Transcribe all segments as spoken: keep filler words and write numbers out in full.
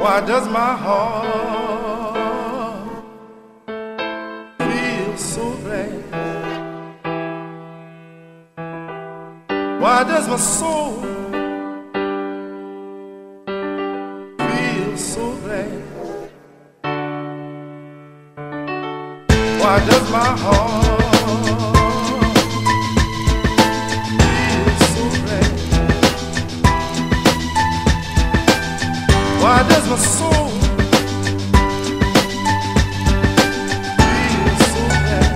Why does my heart feel so glad? Why does my soul feel so glad? Why does my heart feel so glad? Why does my soul feel so glad?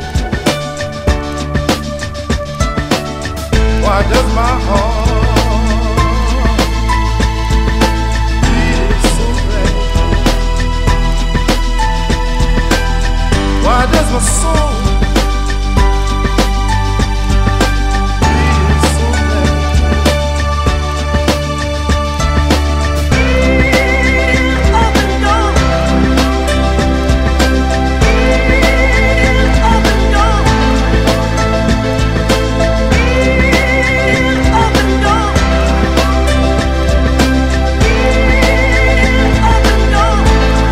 Why does my heart feel so glad? Why does my soul feel so glad? Up and down, up and down, up and down, up and down.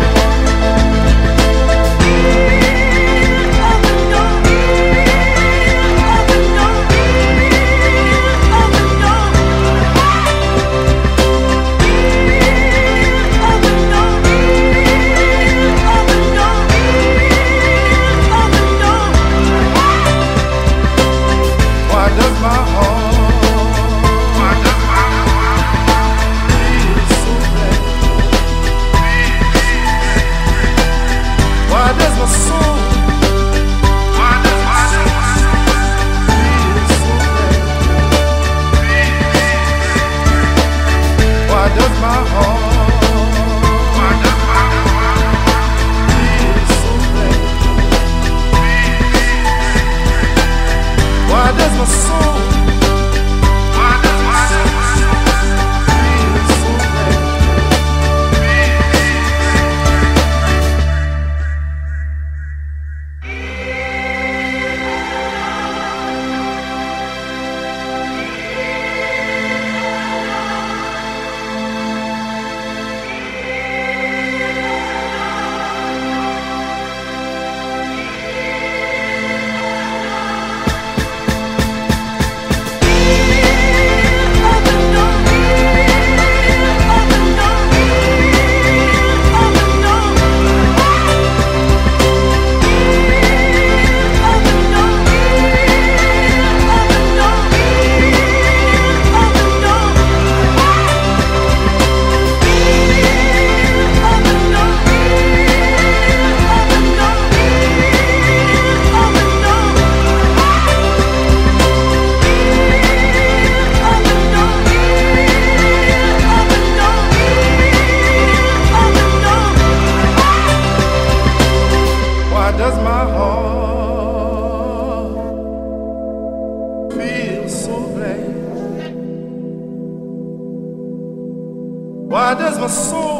Why does my heart feel so glad? Why does my soul feel so glad? Why does my heart feel so glad? Why does my soul feel so glad? Why does my heart feel so glad? Why does my soul